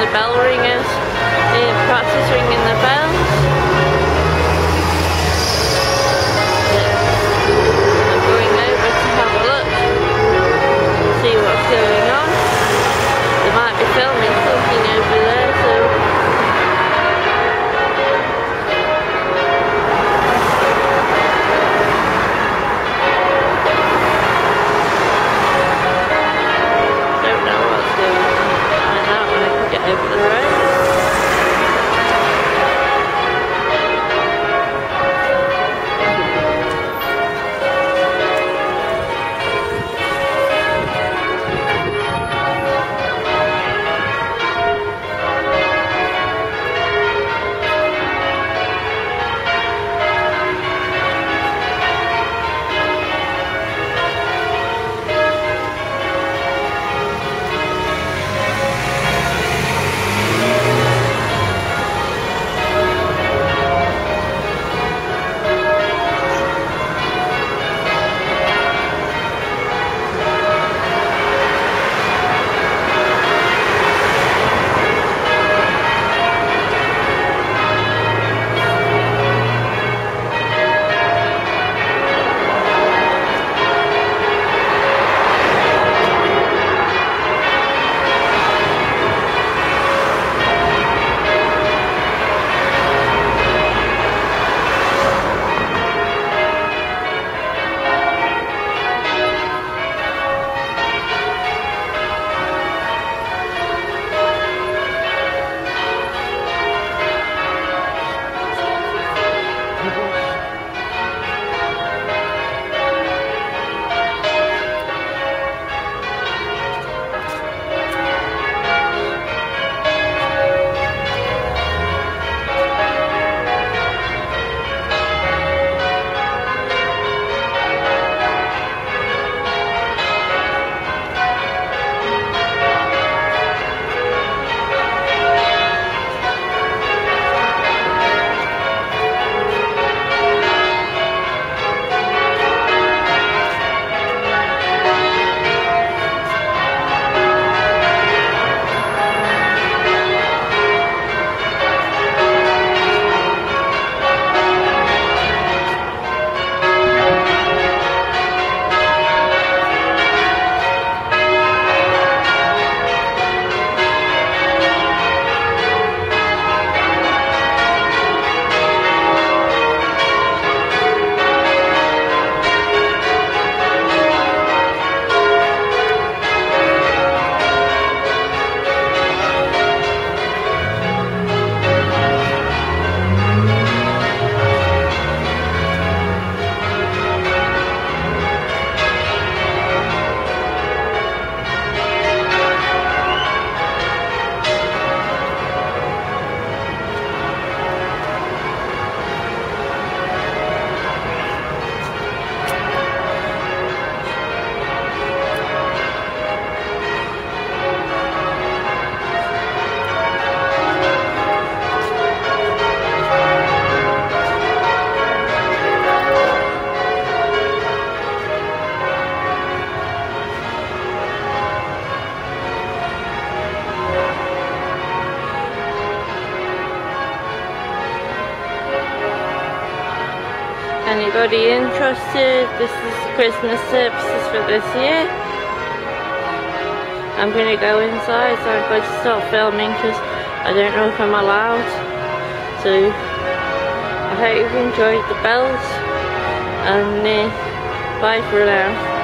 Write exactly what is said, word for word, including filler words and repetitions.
the bell ringers, uh, practice ringing the bells. I'm going over to have a look, see what's going on. They might be filming something over there, so don't know what's going on. Find out when I can get over the road. Anybody interested? This is the Christmas services for this year. I'm going to go inside, so I'm going to start filming because I don't know if I'm allowed. So I hope you've enjoyed the bells, and uh, bye for now.